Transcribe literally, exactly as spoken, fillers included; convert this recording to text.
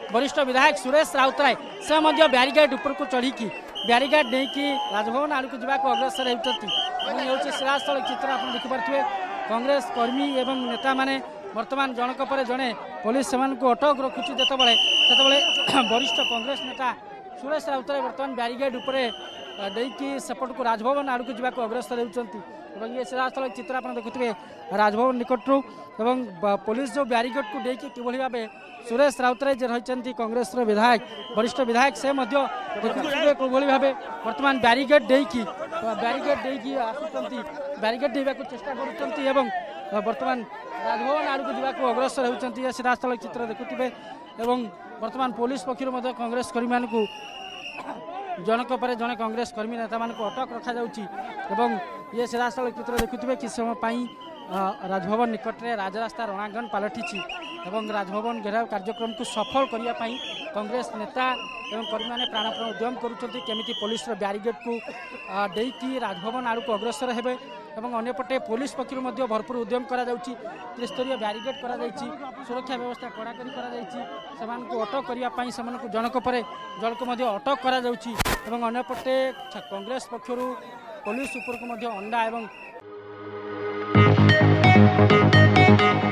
वरिष्ठ विधायक सुरेश राउतराय से ब्यारिकेड उपरको चढ़ी ब्यारिकेड नहीं राजभवन आड़ को जावाक अग्रसर होती शिलास्थल चित्र आप देखिपे कांग्रेस कर्मी एवं नेता माने वर्तमान जनक पर जड़े पुलिस से अटक रखुची जितेबाला वरिष्ठ कांग्रेस नेता सुरेश राउतराय बर्तमान ब्यारिकेड उपरे देकी सेपट को राजभवन आड़ को जावाक अग्रसर होती ये शिलास्थल चित्र आप देखुए राजभवन निकटू एवं पुलिस जो ब्यारिकेड को देकी किभली भाव सुरेश राउतराय जे रही कांग्रेस विधायक वरिष्ठ विधायक से देखुए किभली भाव वर्तमान ब्यारिकेड देकी ब्यारिकेड देकी आसुंच ब्यारिकेड देवा चेष्टा कर वर्तमान राजभवन आड़ को जावाक अग्रसर होती शिलास्थल चित्र देखुए एवं वर्तमान पुलिस पक्षर कांग्रेस कर्मी मान जनक पर जड़े कांग्रेस कर्मी नेता मान अटक रखा एवं ये शिलास्थल चित्र देखुए कि समय राजभवन निकट में राजरास्ता रणांगन पलटि एवं राजभवन घेराव कार्यक्रम को सफल करने कांग्रेस नेता एवं कर्मी मैंने प्राणप्राण उद्यम करुँच पुलिस ब्यारिकेड को देकी राजभवन आड़ को अग्रसर हेबे एवं अन्यपटे पुलिस पक्षर भरपूर उद्यम करा त्रिस्तरीय ब्यारिकेड करा सुरक्षा व्यवस्था कड़ाकड़ी करा अटक करने से जनक पर जन को अटक करा एवं अन्यपटे कांग्रेस पक्षर पुलिस उपर को अंडा एवं